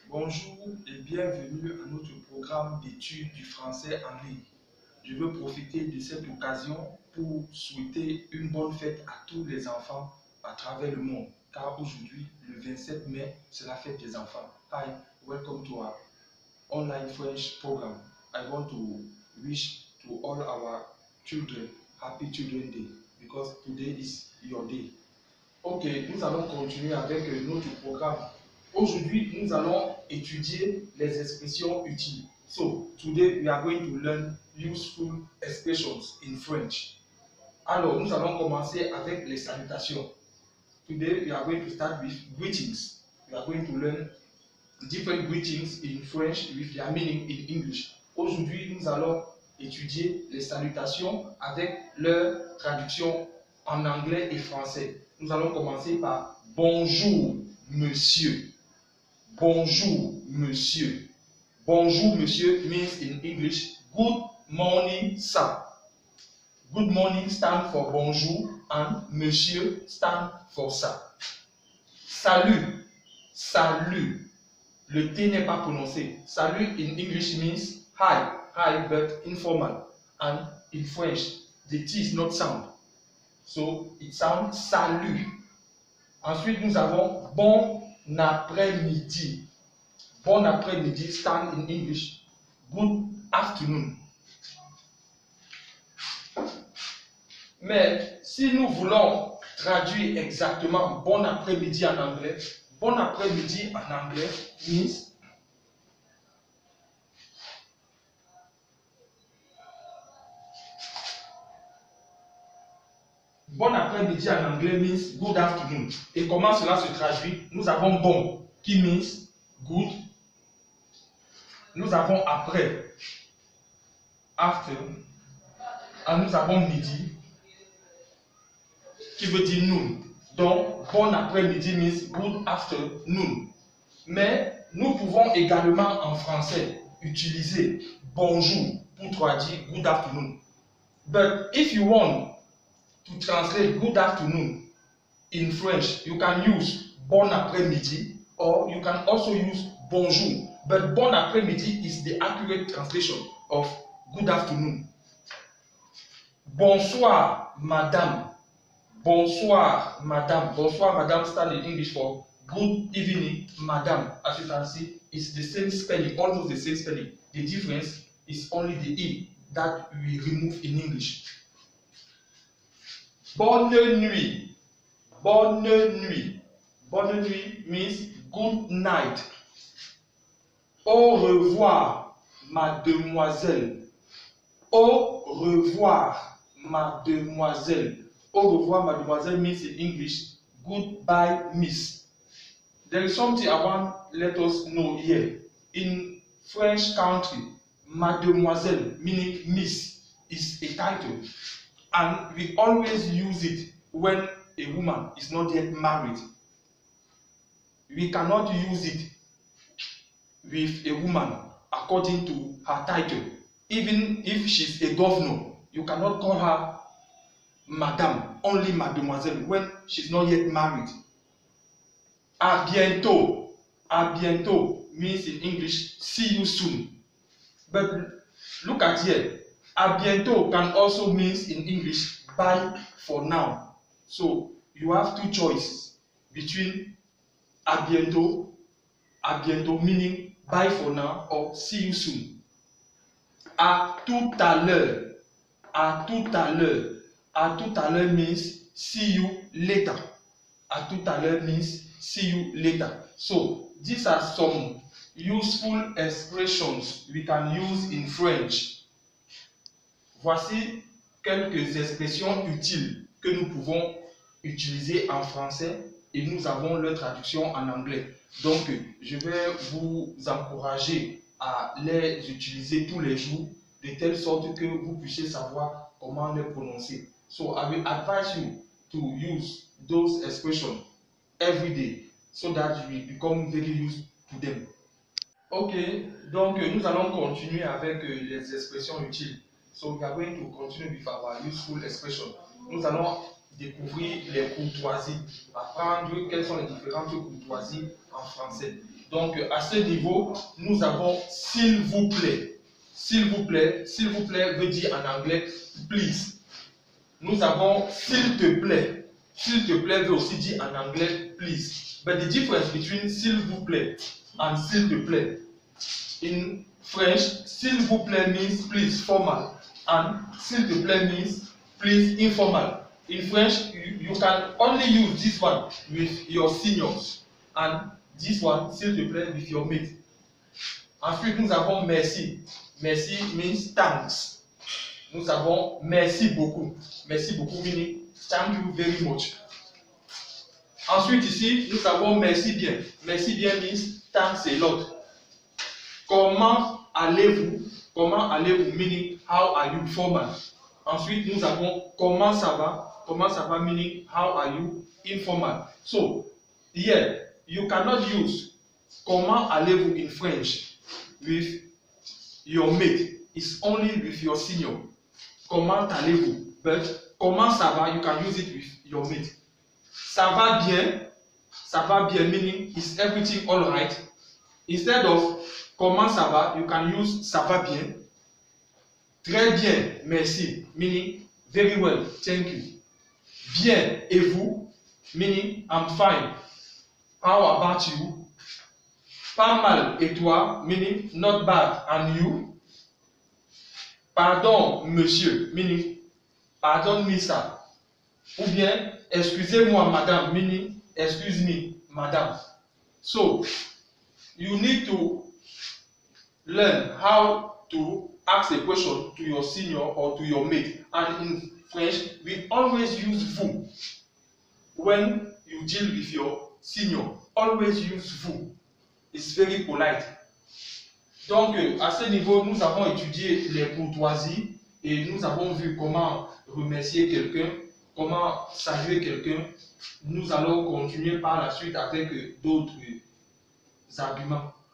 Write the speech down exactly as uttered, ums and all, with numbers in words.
Bonjour et bienvenue à notre programme d'études du français en ligne. Je veux profiter de cette occasion pour souhaiter une bonne fête à tous les enfants à travers le monde, car aujourd'hui, le vingt-sept mai, c'est la fête des enfants. Hi, welcome to our online French program. I want to wish to all our children Happy Children's Day because today is your day. Ok, nous allons continuer avec notre programme. Aujourd'hui, nous allons étudier les expressions utiles. So, today we are going to learn useful expressions in French. Alors, nous allons commencer avec les salutations. Today we are going to start with greetings. We are going to learn different greetings in French with their meaning in English. Aujourd'hui, nous allons étudier les salutations avec leur traduction en anglais et français. Nous allons commencer par bonjour, monsieur. Bonjour, monsieur. Bonjour, monsieur means in English, good morning, sir. Good morning stand for bonjour and monsieur stand for sir. Salut, salut. Le T n'est pas prononcé. Salut in English means hi, hi but informal. And in French, the T is not sound. So it sounds salut. Ensuite, nous avons bon après-midi. Bon après-midi stand in English, good afternoon. Mais si nous voulons traduire exactement bon après-midi en anglais, bon après-midi en anglais means bon après-midi en anglais means good afternoon. Et comment cela se traduit? Nous avons bon qui means good. Nous avons après, after. Et nous avons midi qui veut dire noon. Donc, bon après-midi means good afternoon. Mais nous pouvons également en français utiliser bonjour pour traduire good afternoon. But if you want to translate good afternoon in French, you can use bon après-midi or you can also use bonjour. But bon après-midi is the accurate translation of good afternoon. Bonsoir, madame. Bonsoir, madame. Bonsoir, madame stand in English for good evening, madame. As you can see, it's the same spelling, almost the same spelling. The difference is only the E that we remove in English. Bonne nuit. Bonne nuit. Bonne nuit means good night. Au revoir, mademoiselle. Au revoir, mademoiselle. Au revoir, mademoiselle means in English, goodbye, miss. There is something I want let us know here. In French country, mademoiselle meaning miss is a title. And we always use it when a woman is not yet married. We cannot use it with a woman according to her title. Even if she's a governor, you cannot call her madame, only mademoiselle when she's not yet married. À bientôt. À bientôt means in English, see you soon. But look at here. À bientôt can also means in English, bye for now. So you have two choices between à bientôt, à bientôt meaning bye for now or see you soon. À tout à l'heure. À tout à l'heure. À tout à l'heure means see you later. À tout à l'heure means see you later. So these are some useful expressions we can use in French. Voici quelques expressions utiles que nous pouvons utiliser en français et nous avons leur traduction en anglais. Donc, je vais vous encourager à les utiliser tous les jours de telle sorte que vous puissiez savoir comment les prononcer. So, I will advise you to use those expressions every day so that you will become very used to them. Ok, donc nous allons continuer avec les expressions utiles. So we are going to continue with our useful expression. Nous allons découvrir les courtoisies, apprendre quelles sont les différentes courtoisies en français. Donc, à ce niveau, nous avons s'il vous plaît. S'il vous plaît, s'il vous plaît veut dire en anglais please. Nous avons s'il te plaît. S'il te plaît veut aussi dire en anglais please. But the difference between s'il vous plaît and s'il te plaît. In French, s'il vous plaît means please formal, and s'il te plaît means please informal. In French, you, you can only use this one with your seniors, and this one, s'il te plaît, with your mate. Ensuite, nous avons merci. Merci means thanks. Nous avons merci beaucoup. Merci beaucoup meaning thank you very much. Ensuite, ici, nous avons merci bien. Merci bien means thanks a lot. Comment allez-vous? Comment allez-vous? Meaning, how are you? Formal. Ensuite, nous avons comment ça va? Comment ça va? Meaning, how are you? Informal. So, here, you cannot use comment allez-vous in French with your mate. It's only with your senior. Comment allez-vous? But comment ça va? You can use it with your mate. Ça va bien? Ça va bien meaning, is everything all right? Instead of comment ça va, you can use ça va bien. Très bien, merci, meaning very well, thank you. Bien, et vous, meaning I'm fine. How about you? Pas mal, et toi, meaning not bad, and you? Pardon, monsieur, meaning pardon me ça. Ou bien, excusez-moi, madame, meaning excuse me, madame. So, you need to learn how to ask a question to your senior or to your mate. And in French, we always use vous. When you deal with your senior, always use vous. It's very polite. Donc, à ce niveau, nous avons étudié les courtoisies et nous avons vu comment remercier quelqu'un, comment saluer quelqu'un. Nous allons continuer par la suite avec d'autres arguments.